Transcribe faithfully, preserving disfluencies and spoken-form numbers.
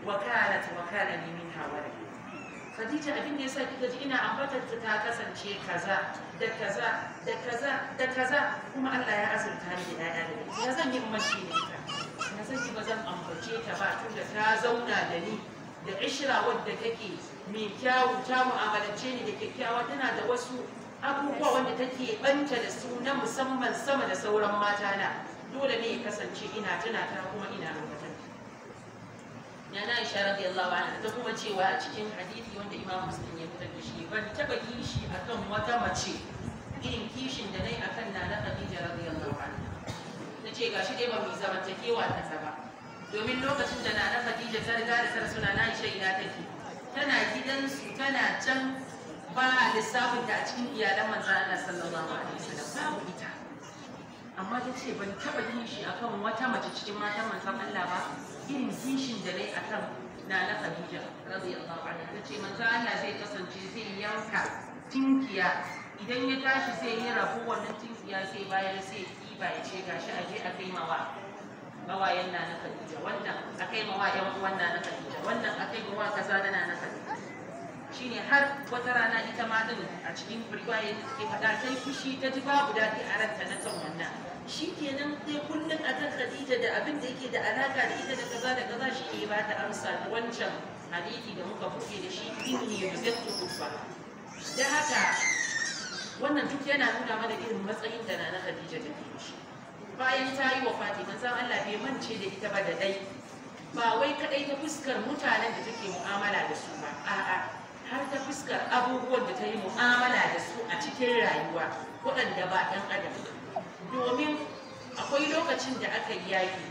wa kanat wa kana li minha walad. Khadija abin da yasa kika ji ina ambatar ta kasance kaza da kaza da kaza da kaza kuma Allah ya azurta ni da ƴaƴa da ita. Ya zan yi umarci ne ita. Na san ki ba zan ambace ta ba tunda ta zauna da ni da ishra wadda take mai kyawu, ta mu'amalance ni da kyakkyawa, tana da wasu abubuwa wanda take banta da su na musamman sama da sauran mata na. Dole ne ya kasance ina tuna ta kuma ina ambata. Yana Aisha radiyallahu anha ta kuma cewa a cikin hadisi wanda Imam Muslim ya fitar da shi, ban taba kishi akan wata mace irin kishin da nayi akan Nana Khadija radiyallahu anha. Nace gashi dai ba mu zamantakewa ta saba. Domin lokacin da Nana Khadija ta riga da sar suna na Aisha ina take. Tana gidansu tana can ba lissafin ta a cikin iyalan manzon Allah sallallahu alaihi wasallam. Babu ita. Amma ta ce ban taba kishi akan wata mace cikin matan manzon Allah ba irin kishin da dai akan Nana Khadija radiyallahu anha. Ta ce manzon Allah zai kasance zai yanka tinkiya, idan ya tashi sai ya rabu wannan tinkiya sai bayar sai kiba ya ce gashi aje a kai mawa gawayen Nana Khadija, wannan a kai mawa yan uwan Nana Khadija, wannan a kai mawa kaza da Nana Khadija. Shine har wata rana ita ma din a cikin riwaya da take faɗa sai fushi ta ji babu daɗi a ranta na kan wannan. Shi kenan sai kullum akan Khadija da abin da yake da alaka da ita da kaza da kaza shi ne ba ta amsa da wancan hadisi da muka buɗe da shi inni yuzattu kubba. Da haka wannan duk yana nuna mana irin matsayin da Nana Khadija take da shi. Bayan ta yi wa Fatima manzon Allah bai mance da ita ba da dai. Ba wai kadai ta fuskar mutanen da take mu'amala da su ba, a'a har ta fuskar abubuwan da ta yi mu'amala da su a cikin rayuwa waɗanda ba ɗan adam. Domin akwai lokacin da aka yi yaƙi